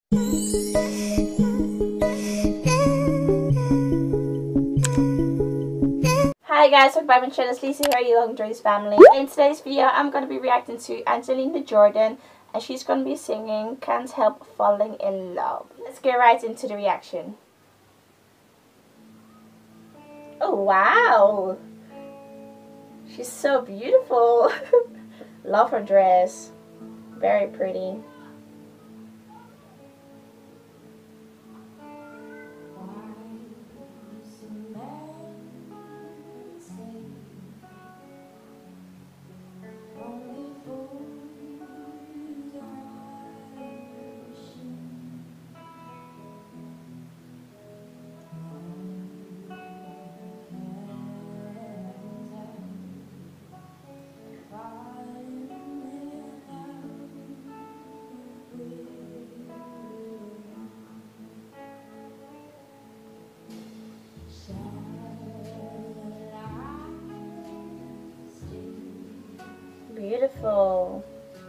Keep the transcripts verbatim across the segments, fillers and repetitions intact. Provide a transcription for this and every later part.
Hi guys, welcome back to my channel. It's Lisa here, you Long Joy's family. In today's video, I'm going to be reacting to Angelina Jordan, and she's going to be singing Can't Help Falling in Love. Let's get right into the reaction. Oh wow! She's so beautiful. Love her dress. Very pretty. Beautiful.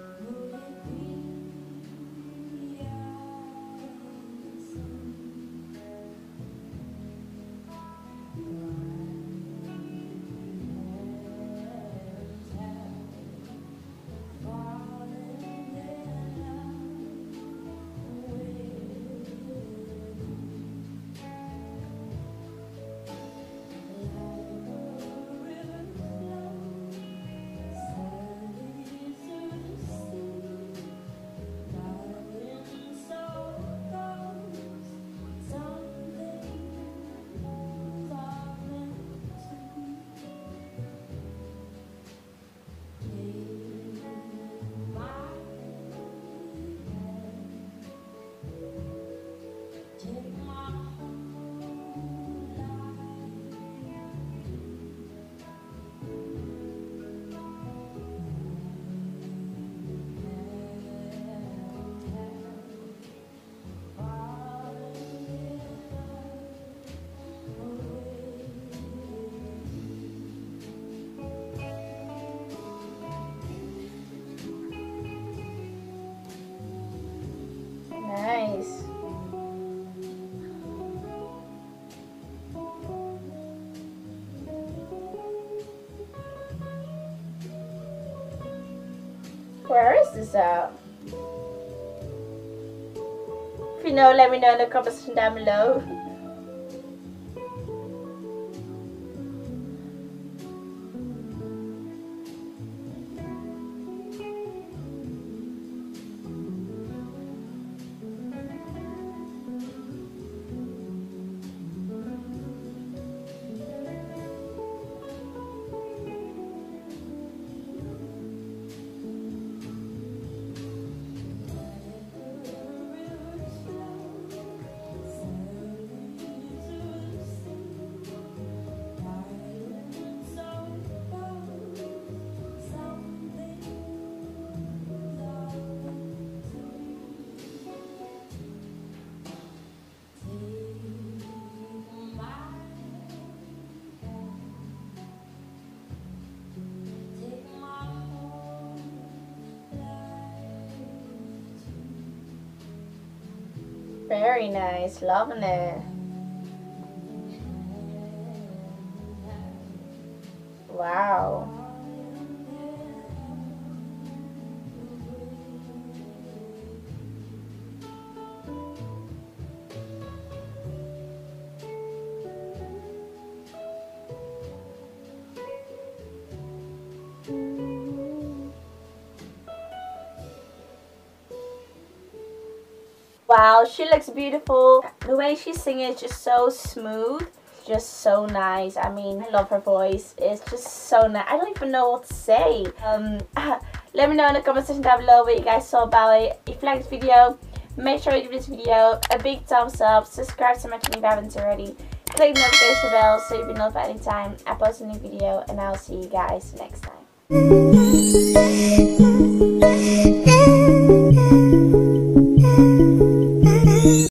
Nice. Where is this at? If you know, let me know in the comment section down below. Very nice, loving it. Wow. Wow, she looks beautiful. The way she's singing is just so smooth. Just so nice. I mean, I love her voice. It's just so nice. I don't even know what to say. Um, let me know in the comment section down below what you guys saw about it. If you like this video, make sure you give this video a big thumbs up. Subscribe to my channel if you haven't already. Click the notification bell so you'll be notified anytime I post a new video. And I'll see you guys next time.